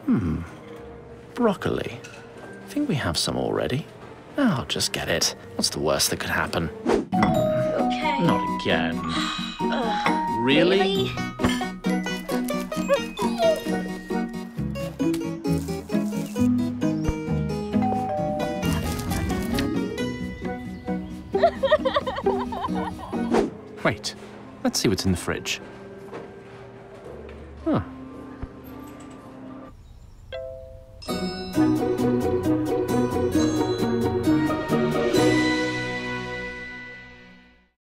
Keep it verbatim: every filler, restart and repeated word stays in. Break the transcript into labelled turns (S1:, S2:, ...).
S1: Hmm. Broccoli. I think we have some already. I'll just get it. What's the worst that could happen?
S2: Okay.
S1: Not again.
S2: Uh,
S1: Really?
S2: really?
S1: Wait, let's see what's in the fridge. Huh.